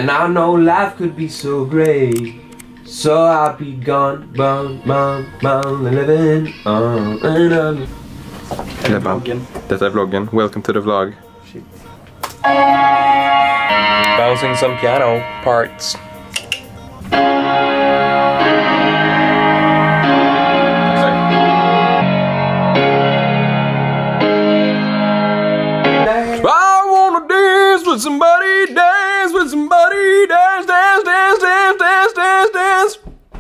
And I know life could be so great. So I'll be gone, living on and on. Detta är vloggen. Welcome to the vlog. Shit. Bouncing some piano parts. I wanna dance with somebody, dance with somebody, dance, dance, dance, dance, dance, dance, dance.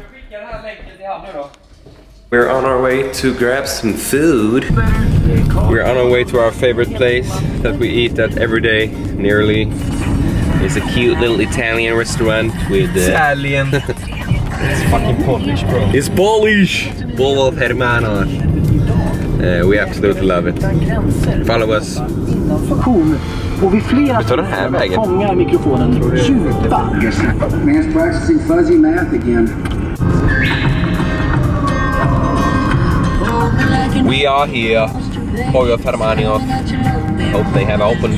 We're on our way to grab some food. We're on our way to our favorite place that we eat at every day, nearly. It's a cute little Italian restaurant with Italian. It's fucking Polish, bro. It's Polish! Bolov Hermano. We absolutely love it. Follow us. Och vid flera Vi tar den här vägen. fångar mikrofonen djupa. Man's practicing fuzzy math again. We are here. Pollo Fermanio. Hope they have opened.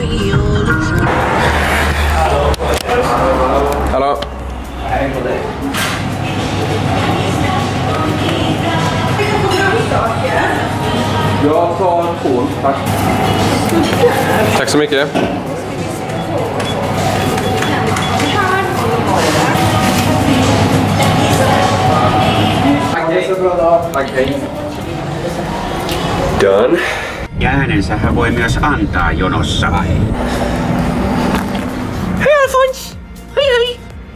Hallå. Jag tar kol, tack. Tack så mycket. Done. Ja äänensä hän voi myös antaa jonossa. Hej Alfons! Hej hej!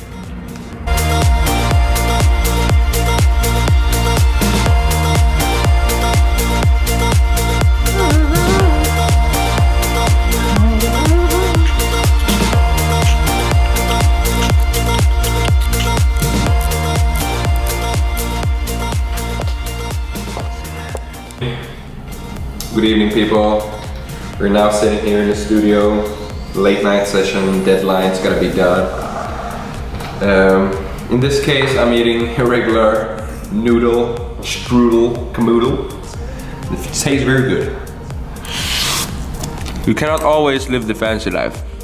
Good evening, people. We're now sitting here in the studio. Late night session, deadline's gotta be done. In this case, I'm eating a regular noodle, strudel, camoodle. It tastes very good. You cannot always live the fancy life.